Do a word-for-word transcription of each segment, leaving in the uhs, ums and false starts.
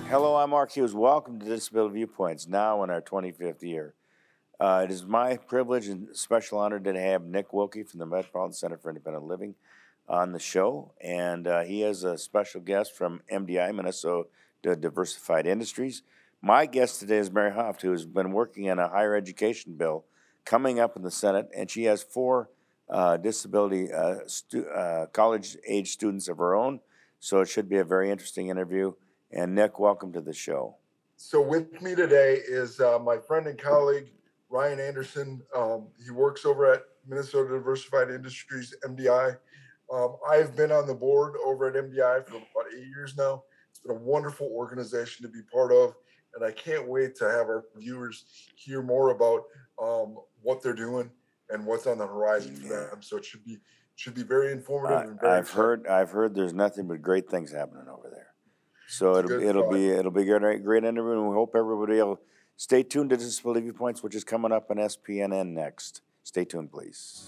Hello, I'm Mark Hughes. Welcome to Disability Viewpoints, now in our twenty-fifth year. Uh, it is my privilege and special honor to have Nick Wilkie from the Metropolitan Center for Independent Living on the show. And uh, he is a special guest from M D I, Minnesota Diversified Industries. My guest today is Mary Hauff, who has been working on a higher education bill coming up in the Senate, and she has four uh, disability uh, stu- uh, college-age students of her own, so it should be a very interesting interview. And Nick, welcome to the show. So with me today is uh, my friend and colleague, Ryan Anderson. Um, he works over at Minnesota Diversified Industries, M D I. Um, I've been on the board over at M D I for about eight years now. It's been a wonderful organization to be part of, and I can't wait to have our viewers hear more about um, what they're doing and what's on the horizon for them. So it should be should be very informative Uh, and very I've heard I've heard there's nothing but great things happening over there. So It's a it'll good it'll thought. be it'll be a great great interview, and we hope everybody will stay tuned to Disability Viewpoints, which is coming up on S P N N next. Stay tuned, please.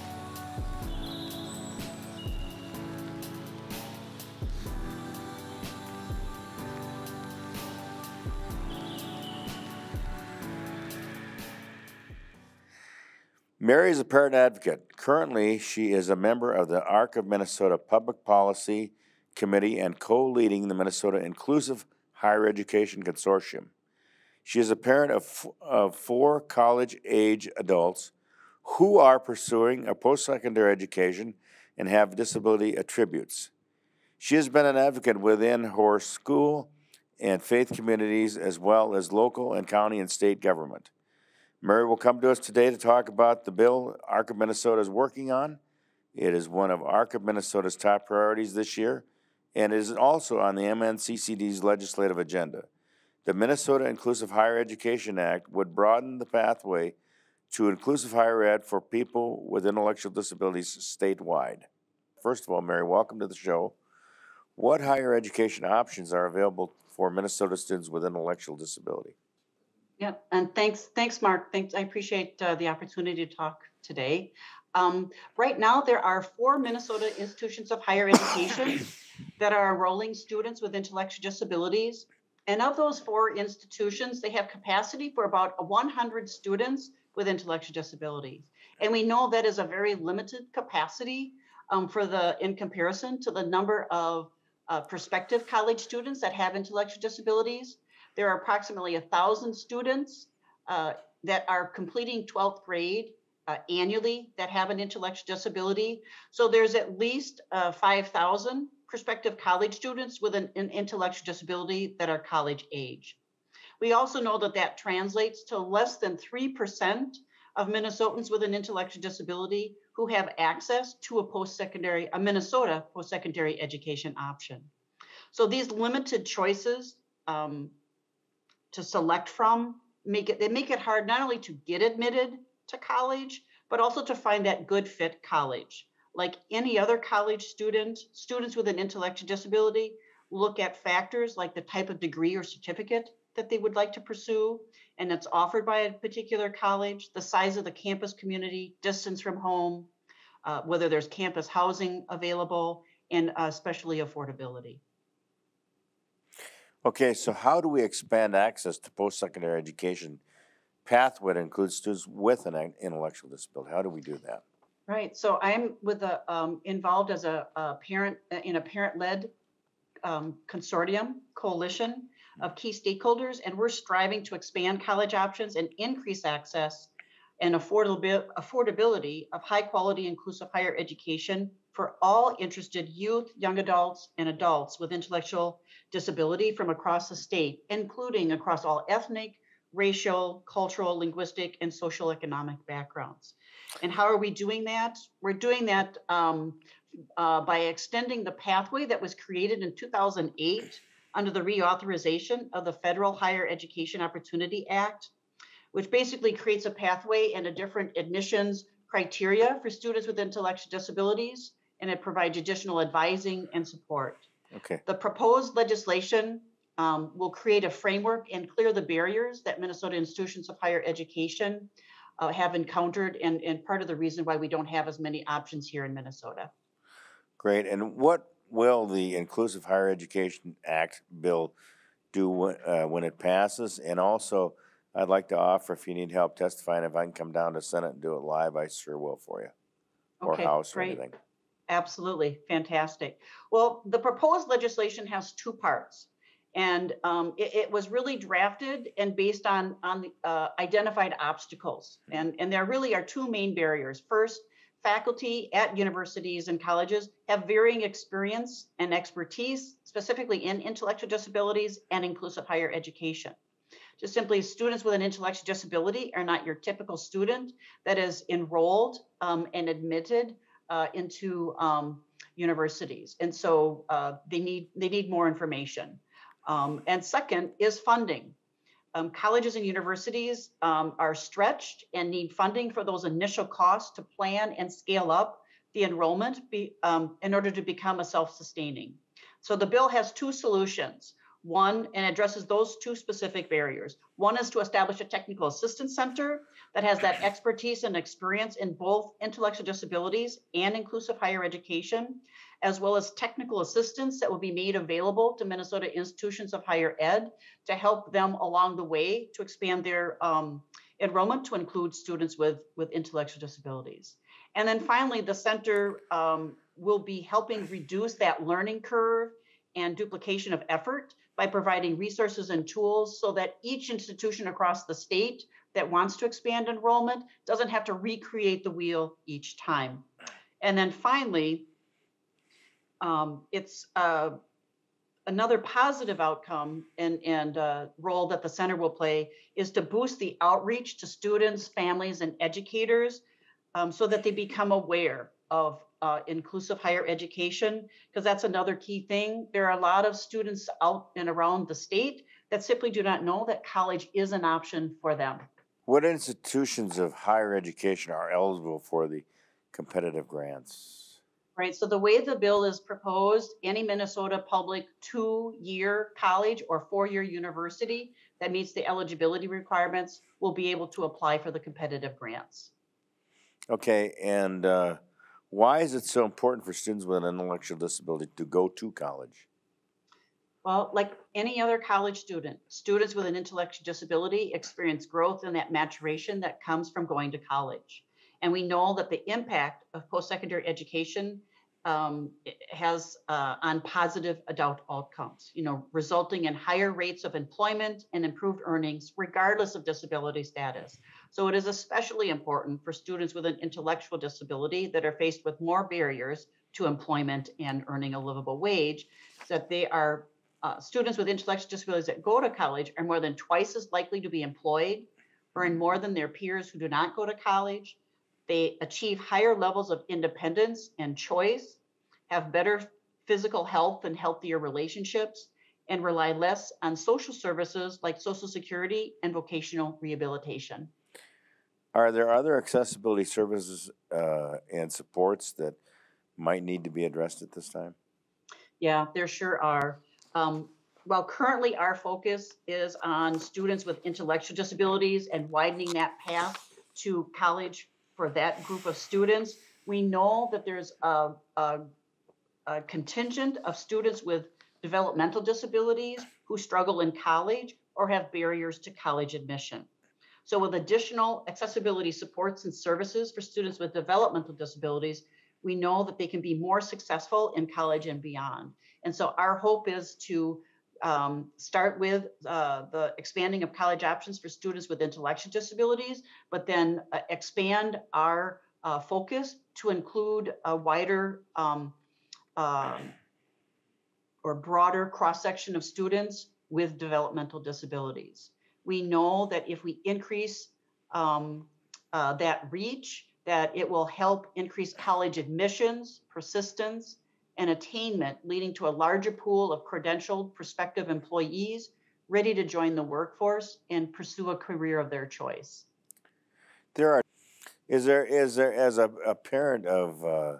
Mary is a parent advocate. Currently, she is a member of the A R C of Minnesota Public Policy Committee and co-leading the Minnesota Inclusive Higher Education Consortium. She is a parent of, of four college-age adults who are pursuing a post-secondary education and have disability attributes. She has been an advocate within her school and faith communities, as well as local and county and state government. Mary will come to us today to talk about the bill A R C of Minnesota is working on. It is one of A R C of Minnesota's top priorities this year, and it is also on the M N C C D's legislative agenda. The Minnesota Inclusive Higher Education Act would broaden the pathway to inclusive higher ed for people with intellectual disabilities statewide. First of all, Mary, welcome to the show. What higher education options are available for Minnesota students with intellectual disability? Yep, and thanks, thanks, Mark. Thanks, I appreciate uh, the opportunity to talk today. Um, right now, there are four Minnesota institutions of higher education that are enrolling students with intellectual disabilities. And of those four institutions, they have capacity for about one hundred students with intellectual disabilities. And we know that is a very limited capacity um, for the, in comparison to the number of uh, prospective college students that have intellectual disabilities. There are approximately one thousand students uh, that are completing twelfth grade uh, annually that have an intellectual disability. So there's at least uh, five thousand prospective college students with an, an intellectual disability that are college age. We also know that that translates to less than three percent of Minnesotans with an intellectual disability who have access to a post-secondary, a Minnesota post-secondary education option. So these limited choices um, to select from make it they make it hard not only to get admitted to college, but also to find that good fit college. Like any other college student, students with an intellectual disability look at factors like the type of degree or certificate that they would like to pursue, and it's offered by a particular college, the size of the campus community, distance from home, uh, whether there's campus housing available, and uh, especially affordability. Okay, so how do we expand access to post-secondary education pathway that includes students with an intellectual disability? How do we do that? Right. So I'm with a um, involved as a, a parent in a parent-led um, consortium coalition of key stakeholders, and we're striving to expand college options and increase access and affordability of high-quality, inclusive higher education for all interested youth, young adults, and adults with intellectual disability from across the state, including across all ethnic, racial, cultural, linguistic, and social economic backgrounds. And how are we doing that? We're doing that um, uh, by extending the pathway that was created in two thousand eight under the reauthorization of the Federal Higher Education Opportunity Act, which basically creates a pathway and a different admissions criteria for students with intellectual disabilities, and it provides additional advising and support. Okay. The proposed legislation um, will create a framework and clear the barriers that Minnesota institutions of higher education uh, have encountered, and, and part of the reason why we don't have as many options here in Minnesota. Great. And what will the Inclusive Higher Education Act bill do uh, when it passes. And also, I'd like to offer, if you need help testifying, if I can come down to Senate and do it live, I sure will for you. Or Okay, House or great. anything. Absolutely, fantastic. Well, the proposed legislation has two parts, and um, it, it was really drafted and based on on the, uh, identified obstacles, and and there really are two main barriers. First, faculty at universities and colleges have varying experience and expertise, specifically in intellectual disabilities and inclusive higher education. Just simply, students with an intellectual disability are not your typical student that is enrolled um, and admitted uh, into um, universities, and so uh, they need they need more information. Um, and second is funding. Um, colleges and universities um, are stretched and need funding for those initial costs to plan and scale up the enrollment be, um, in order to become a self-sustaining. So the bill has two solutions. One, and addresses those two specific barriers. One is to establish a technical assistance center that has that expertise and experience in both intellectual disabilities and inclusive higher education, as well as technical assistance that will be made available to Minnesota institutions of higher ed to help them along the way to expand their um, enrollment to include students with, with intellectual disabilities. And then finally, the center um, will be helping reduce that learning curve and duplication of effort by providing resources and tools so that each institution across the state that wants to expand enrollment doesn't have to recreate the wheel each time. And then finally, um, it's uh, another positive outcome and, and uh, role that the center will play is to boost the outreach to students, families, and educators um, so that they become aware of uh, inclusive higher education, because that's another key thing. There are a lot of students out and around the state that simply do not know that college is an option for them. What institutions of higher education are eligible for the competitive grants? Right, so the way the bill is proposed, any Minnesota public two-year college or four-year university that meets the eligibility requirements will be able to apply for the competitive grants. Okay, and uh, why is it so important for students with an intellectual disability to go to college? Well, like any other college student, students with an intellectual disability experience growth and that maturation that comes from going to college. And we know that the impact of post-secondary education um, has uh, on positive adult outcomes, you know, resulting in higher rates of employment and improved earnings, regardless of disability status. So it is especially important for students with an intellectual disability that are faced with more barriers to employment and earning a livable wage, that they are uh, students with intellectual disabilities that go to college are more than twice as likely to be employed, earn more than their peers who do not go to college. They achieve higher levels of independence and choice, have better physical health and healthier relationships, and rely less on social services like Social Security and vocational rehabilitation. Are there other accessibility services uh, and supports that might need to be addressed at this time? Yeah, there sure are. Um, while currently our focus is on students with intellectual disabilities and widening that path to college for that group of students, we know that there's a, a, a contingent of students with developmental disabilities who struggle in college or have barriers to college admission. So with additional accessibility supports and services for students with developmental disabilities, we know that they can be more successful in college and beyond. And so our hope is to um, start with uh, the expanding of college options for students with intellectual disabilities, but then uh, expand our uh, focus to include a wider um, um, or broader cross-section of students with developmental disabilities. We know that if we increase um, uh, that reach, that it will help increase college admissions, persistence, and attainment, leading to a larger pool of credentialed prospective employees ready to join the workforce and pursue a career of their choice. There are, is there, is there, as a, a parent of, uh,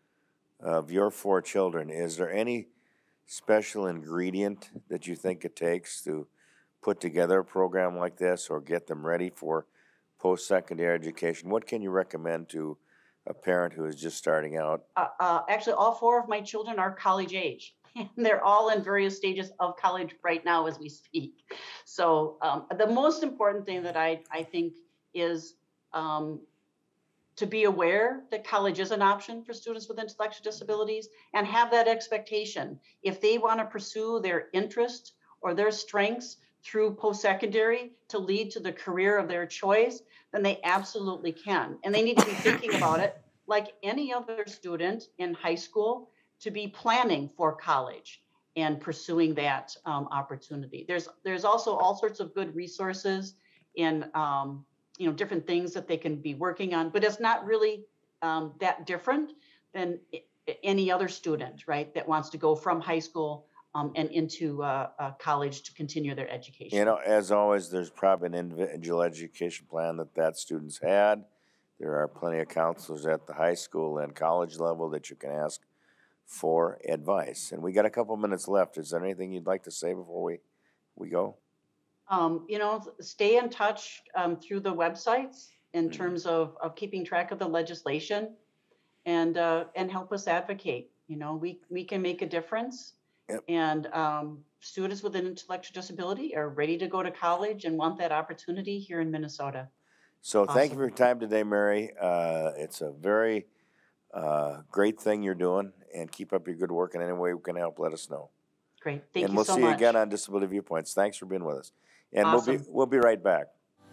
of your four children, is there any special ingredient that you think it takes to put together a program like this or get them ready for post-secondary education? What can you recommend to a parent who is just starting out? Uh, uh, actually, all four of my children are college age. and they're all in various stages of college right now as we speak. So um, the most important thing that I, I think is um, to be aware that college is an option for students with intellectual disabilities, and have that expectation. If they want to pursue their interest or their strengths through post-secondary to lead to the career of their choice, then they absolutely can. And they need to be thinking about it like any other student in high school, to be planning for college and pursuing that um, opportunity. There's there's also all sorts of good resources in um, you know, different things that they can be working on, but it's not really um, that different than any other student, right, that wants to go from high school um, and into uh, uh, college to continue their education. You know, as always, there's probably an individual education plan that that student's had. There are plenty of counselors at the high school and college level that you can ask for advice. And we got a couple minutes left. Is there anything you'd like to say before we, we go? Um, you know, stay in touch um, through the websites in terms of, of keeping track of the legislation, and uh, and help us advocate. You know, we we can make a difference. Yep. And um, students with an intellectual disability are ready to go to college and want that opportunity here in Minnesota. So Awesome. Thank you for your time today, Mary. Uh, it's a very uh, great thing you're doing, and keep up your good work. In any way we can help, let us know. Great. Thank and you we'll so see much. you again on Disability Viewpoints. Thanks for being with us. And Awesome. we'll be we'll be right back.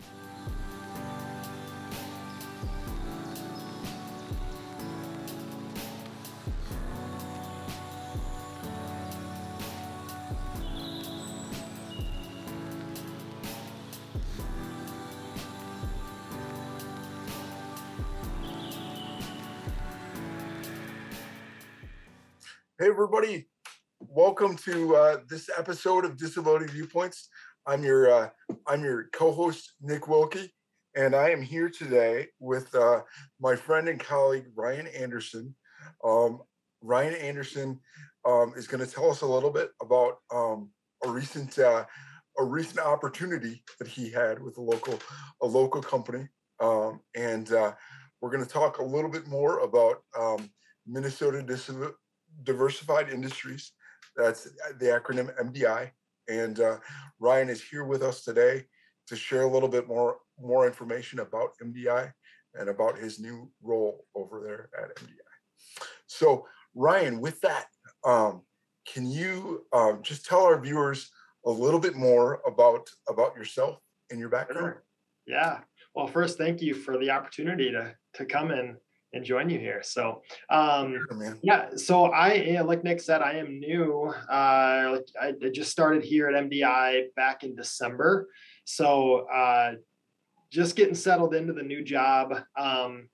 Hey, everybody. Welcome to uh, this episode of Disability Viewpoints. I'm your uh, I'm your co-host, Nick Wilkie, and I am here today with uh, my friend and colleague, Ryan Anderson. Um, Ryan Anderson um, is going to tell us a little bit about um, a recent uh, a recent opportunity that he had with a local a local company, um, and uh, we're going to talk a little bit more about um, Minnesota Disability Diversified Industries. That's the acronym M D I. And uh, Ryan is here with us today to share a little bit more, more information about M D I and about his new role over there at M D I. So Ryan, with that, um, can you um, just tell our viewers a little bit more about, about yourself and your background? Sure. Yeah. Well, first, thank you for the opportunity to, to come in and join you here. So, um, sure, yeah, so I, like Nick said, I am new. Uh, like I, I just started here at M D I back in December. So, uh, just getting settled into the new job. Um,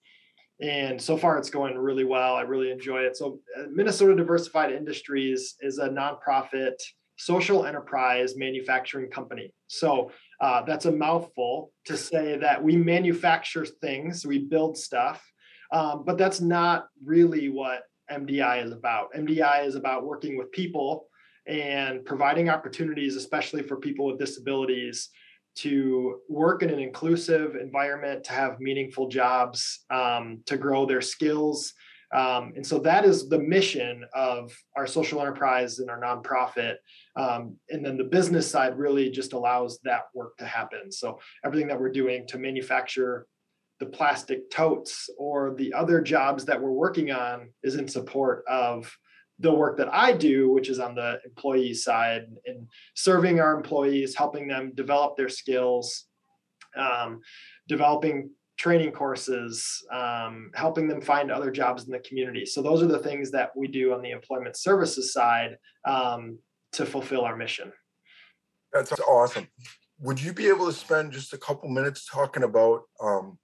and so far it's going really well. I really enjoy it. So uh, Minnesota Diversified Industries is a nonprofit social enterprise manufacturing company. So uh, that's a mouthful to say that we manufacture things, we build stuff. Um, but that's not really what M D I is about. M D I is about working with people and providing opportunities, especially for people with disabilities, to work in an inclusive environment, to have meaningful jobs, um, to grow their skills. Um, and so that is the mission of our social enterprise and our nonprofit. Um, and then the business side really just allows that work to happen. So everything that we're doing to manufacture the plastic totes or the other jobs that we're working on is in support of the work that I do, which is on the employee side, and serving our employees, helping them develop their skills, um, developing training courses, um, helping them find other jobs in the community. So those are the things that we do on the employment services side um, to fulfill our mission. That's awesome. Would you be able to spend just a couple minutes talking about um,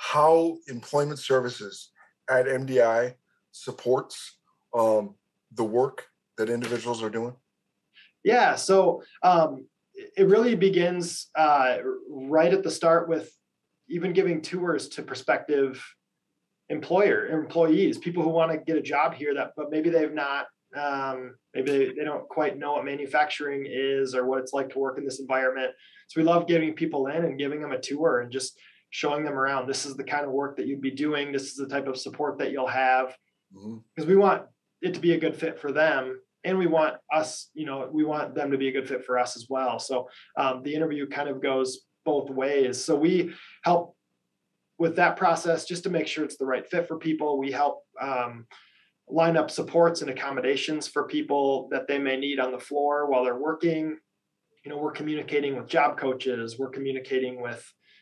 how employment services at M D I supports um, the work that individuals are doing? Yeah, so um, it really begins uh, right at the start with even giving tours to prospective employer employees, people who want to get a job here, that but maybe they've not, um, maybe they, they don't quite know what manufacturing is or what it's like to work in this environment. So we love getting people in and giving them a tour and just showing them around. This is the kind of work that you'd be doing. This is the type of support that you'll have, because mm-hmm. we want it to be a good fit for them and we want us, you know, we want them to be a good fit for us as well. So um, the interview kind of goes both ways. So we help with that process just to make sure it's the right fit for people. We help um, line up supports and accommodations for people that they may need on the floor while they're working. You know, we're communicating with job coaches. We're communicating with,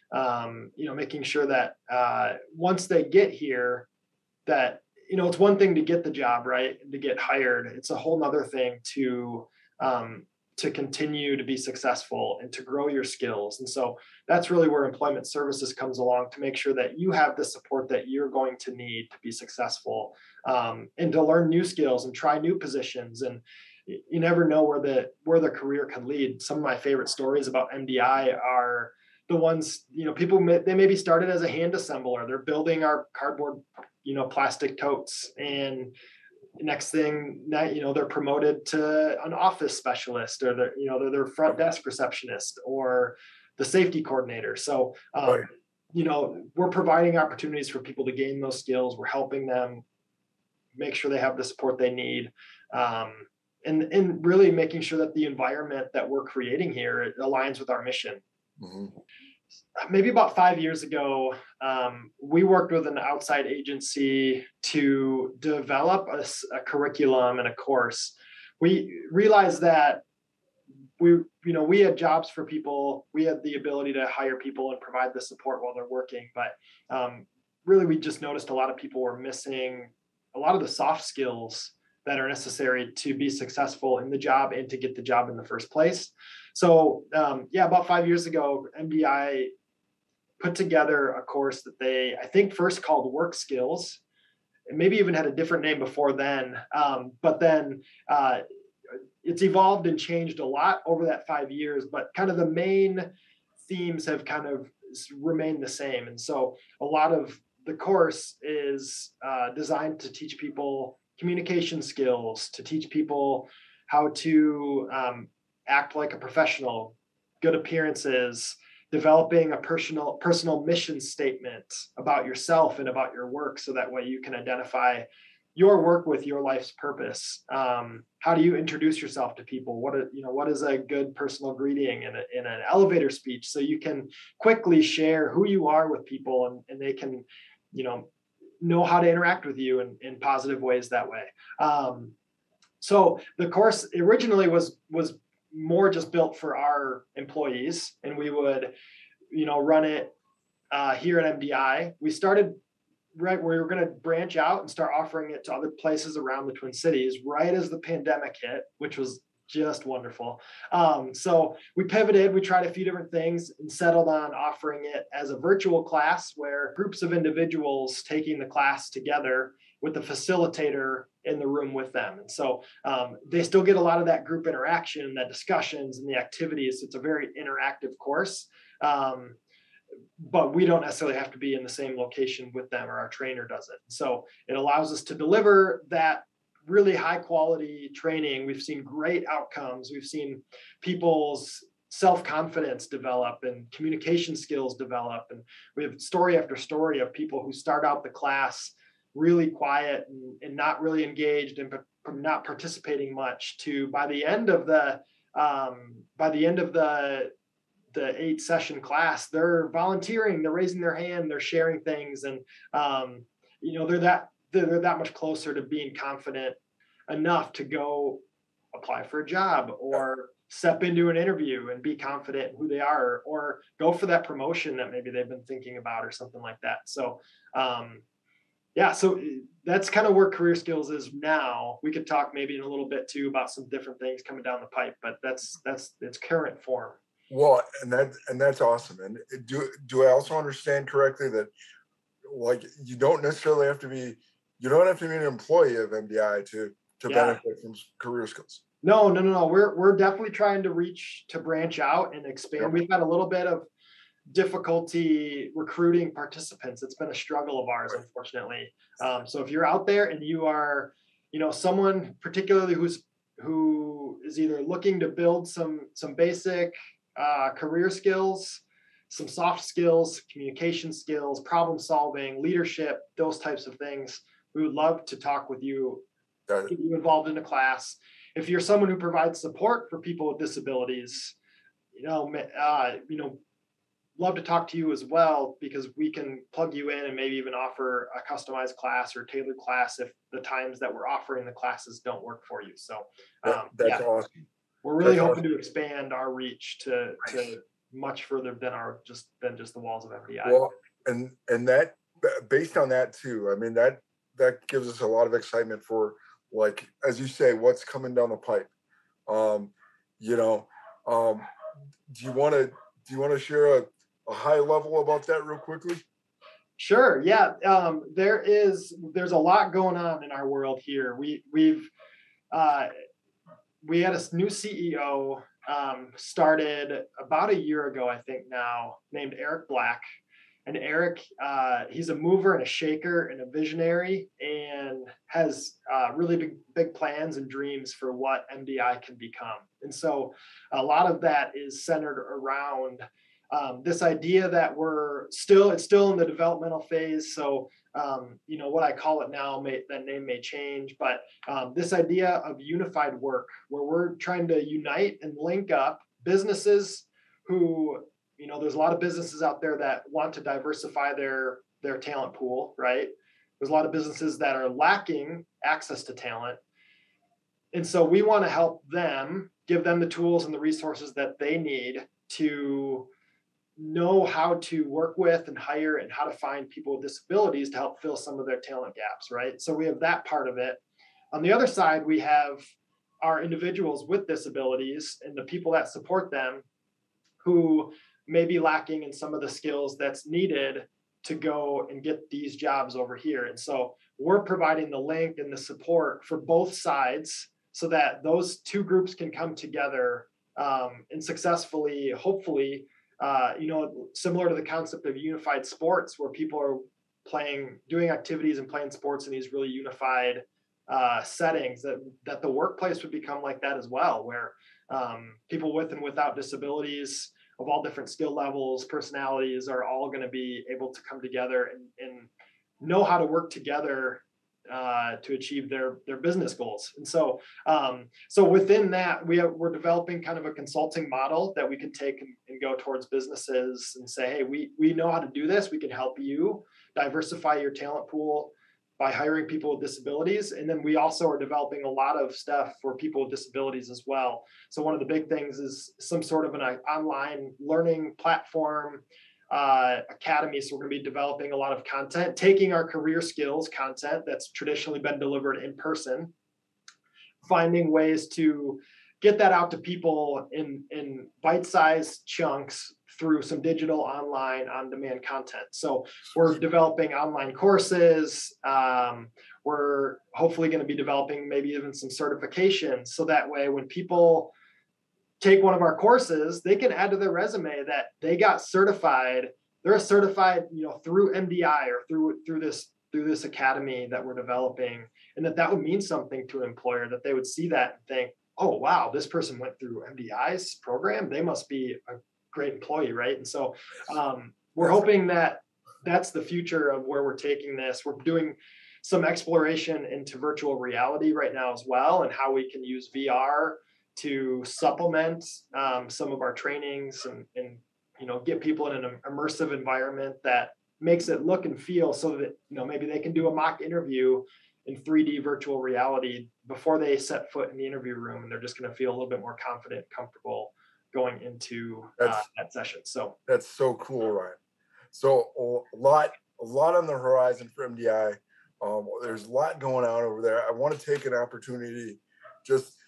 um, you know, making sure that uh, once they get here, that, you know, it's one thing to get the job, right, to get hired. It's a whole nother thing to um, to continue to be successful and to grow your skills. And so that's really where employment services comes along, to make sure that you have the support that you're going to need to be successful, um, and to learn new skills and try new positions. And you never know where the where the career can lead. Some of my favorite stories about M D I are the ones, you know, people may, they maybe started as a hand assembler. They're building our cardboard, you know, plastic totes, and next thing, you know, they're promoted to an office specialist, or they're, you know, they're their front desk receptionist or the safety coordinator. So, um, right. you know, we're providing opportunities for people to gain those skills. We're helping them make sure they have the support they need. Um, and, and really making sure that the environment that we're creating here, it aligns with our mission. Mm-hmm. Maybe about five years ago, um, we worked with an outside agency to develop a, a curriculum and a course. We realized that we, you know, we had jobs for people. We had the ability to hire people and provide the support while they're working. But um, really, we just noticed a lot of people were missing a lot of the soft skills that are necessary to be successful in the job and to get the job in the first place. So um, yeah, about five years ago, M D I put together a course that they, I think, first called Work Skills, and maybe even had a different name before then. Um, but then uh, it's evolved and changed a lot over that five years, but kind of the main themes have kind of remained the same. And so a lot of the course is uh, designed to teach people communication skills, to teach people how to um, act like a professional, good appearances, developing a personal personal mission statement about yourself and about your work, so that way you can identify your work with your life's purpose. Um, how do you introduce yourself to people? What a, you know, what is a good personal greeting in, a, in an elevator speech, so you can quickly share who you are with people, and, and they can, you know, know how to interact with you in, in positive ways that way. Um, so the course originally was was more just built for our employees, and we would, you know, run it uh, here at M D I. We started right where we were going to branch out and start offering it to other places around the Twin Cities right as the pandemic hit, which was just wonderful. Um, so we pivoted, we tried a few different things and settled on offering it as a virtual class, where groups of individuals taking the class together with the facilitator in the room with them. And so um, they still get a lot of that group interaction, that discussions and the activities. It's a very interactive course, um, but we don't necessarily have to be in the same location with them, or our trainer doesn't. So it allows us to deliver that really high quality training. We've seen great outcomes. We've seen people's self-confidence develop and communication skills develop. And we have story after story of people who start out the class really quiet and, and not really engaged and from not participating much, to by the end of the um, by the end of the the eight session class, they're volunteering, they're raising their hand, they're sharing things, and um, you know, they're that they're that much closer to being confident enough to go apply for a job, or step into an interview and be confident in who they are, or go for that promotion that maybe they've been thinking about, or something like that. So um, yeah, so that's kind of where career skills is now. We could talk maybe in a little bit too about some different things coming down the pipe, but that's that's its current form. Well, and that and that's awesome. And do do I also understand correctly that, like, you don't necessarily have to be you don't have to be an employee of M D I to to yeah. benefit from career skills? No, no, no, no. We're we're definitely trying to reach to branch out and expand. Yep. We've had a little bit of difficulty recruiting participants. It's been a struggle of ours, unfortunately. Um, so if you're out there and you are, you know, someone particularly who's who is either looking to build some some basic uh, career skills, some soft skills, communication skills, problem solving, leadership, those types of things, we would love to talk with you, get you involved in a class. if you're someone who provides support for people with disabilities, you know, uh, you know, love to talk to you as well, because we can plug you in and maybe even offer a customized class or tailored class if the times that we're offering the classes don't work for you. So um, that, that's yeah, awesome. we're really That's hoping awesome. to expand our reach to, to much further than our just than just the walls of M D I. Well, and and that based on that too, I mean that that gives us a lot of excitement for, like as you say, what's coming down the pipe. Um, you know, um, do you want to do you want to share a, a high level about that real quickly? Sure. Yeah. Um, there is there's a lot going on in our world here. We we've uh, we had a new C E O um, started about a year ago, I think now, named Eric Black. And Eric, uh, he's a mover and a shaker and a visionary, and has uh, really big, big plans and dreams for what M D I can become. And so a lot of that is centered around um, this idea that we're still, it's still in the developmental phase. So, um, you know, what I call it now, may, that name may change, but um, this idea of unified work, where we're trying to unite and link up businesses who, you know, there's a lot of businesses out there that want to diversify their their talent pool, right? There's a lot of businesses that are lacking access to talent. And so we want to help them, give them the tools and the resources that they need to know how to work with and hire and how to find people with disabilities to help fill some of their talent gaps, right? So we have that part of it. On the other side, we have our individuals with disabilities and the people that support them who may be lacking in some of the skills that's needed to go and get these jobs over here. And so we're providing the link and the support for both sides so that those two groups can come together um, and successfully, hopefully, uh, you know, similar to the concept of unified sports, where people are playing, doing activities and playing sports in these really unified uh, settings, that, that the workplace would become like that as well, where um, people with and without disabilities of all different skill levels, personalities, are all going to be able to come together and, and know how to work together uh, to achieve their their business goals. And so, um, so within that, we have, we're developing kind of a consulting model that we can take and, and go towards businesses and say, hey, we we know how to do this. We can help you diversify your talent pool by hiring people with disabilities. And then we also are developing a lot of stuff for people with disabilities as well. So one of the big things is some sort of an online learning platform, uh, academy. So we're going to be developing a lot of content, taking our career skills content that's traditionally been delivered in person, finding ways to get that out to people in, in bite-sized chunks through some digital, online, on-demand content. So we're developing online courses. Um, we're hopefully going to be developing maybe even some certifications. So that way, when people take one of our courses, they can add to their resume that they got certified. They're a certified, you know, through M D I or through through this through this academy that we're developing, and that that would mean something to an employer, that they would see that and think, oh, wow, this person went through M D I's program. They must be a great employee, right? And so um, we're hoping that that's the future of where we're taking this. We're doing some exploration into virtual reality right now as well, and how we can use V R to supplement um, some of our trainings and, and, you know, get people in an immersive environment that makes it look and feel so that, you know, maybe they can do a mock interview in three D virtual reality before they set foot in the interview room, and they're just going to feel a little bit more confident, comfortable going into uh, that session. So that's so cool, Ryan. So a lot, a lot on the horizon for M D I. Um, there's a lot going on over there. I want to take an opportunity. Just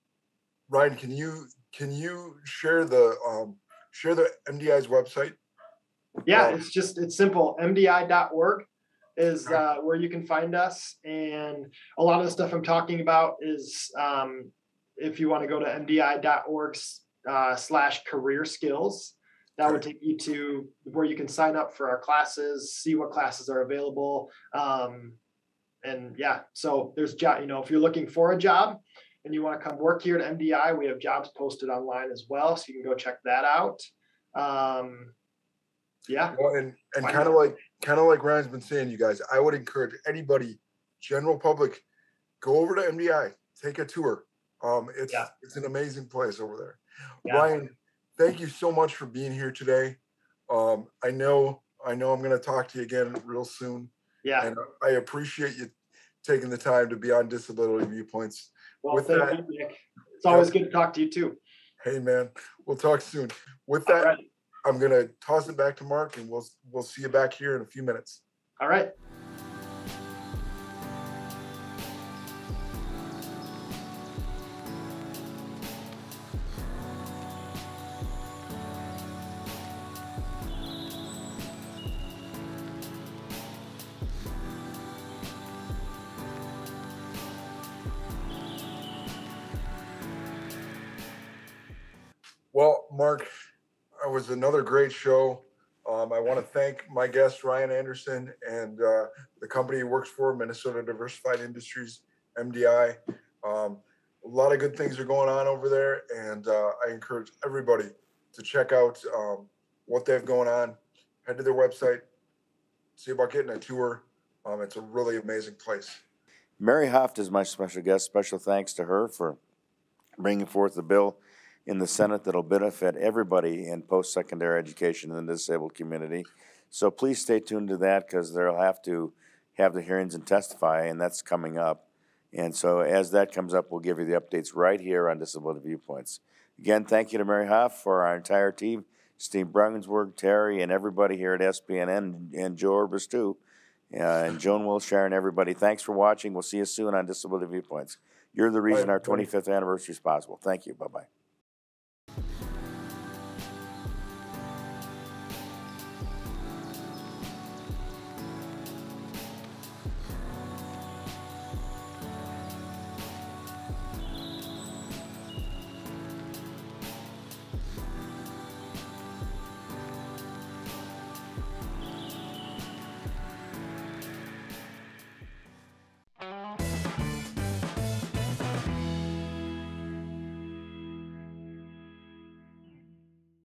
Ryan, can you can you share the um, share the M D I's website? Yeah, um, it's just it's simple. M D I dot org is uh, where you can find us, and a lot of the stuff I'm talking about is um, if you want to go to M D I dot org uh, slash career skills, that would take you to where you can sign up for our classes, see what classes are available, um, and yeah. So there's job. You know, if you're looking for a job and you want to come work here at M D I, we have jobs posted online as well, so you can go check that out. Um, yeah. Well, and and kind of like kind of like Ryan's been saying, you guys, I would encourage anybody, general public, go over to M D I, take a tour. Um, it's Yeah. it's an amazing place over there. Yeah. Ryan, thank you so much for being here today. Um, I know I know I'm going to talk to you again real soon. Yeah. And I appreciate you taking the time to be on Disability Viewpoints. Well, With thank that, you, Nick. It's always good to talk to you too. Hey man, we'll talk soon. With that, All right. I'm going to toss it back to Mark, and we'll we'll see you back here in a few minutes. All right. Well, Mark, it was another great show. Um, I want to thank my guest, Ryan Anderson, and uh, the company he works for, Minnesota Diversified Industries, M D I. Um, a lot of good things are going on over there, and uh, I encourage everybody to check out um, what they have going on. Head to their website, see about getting a tour. Um, it's a really amazing place. Mary Hauff is my special guest. Special thanks to her for bringing forth the bill in the Senate that'll benefit everybody in post-secondary education in the disabled community. So please stay tuned to that, because they'll have to have the hearings and testify, and that's coming up. And so as that comes up, we'll give you the updates right here on Disability Viewpoints. Again, thank you to Mary Hauff, for our entire team, Steve Brungensberg, Terry, and everybody here at S P N N, and Joe Urbis too, uh, and Joan Wilshire, and everybody. Thanks for watching. We'll see you soon on Disability Viewpoints. You're the reason Bye, our twenty-fifth anniversary is possible. Thank you. Bye-bye.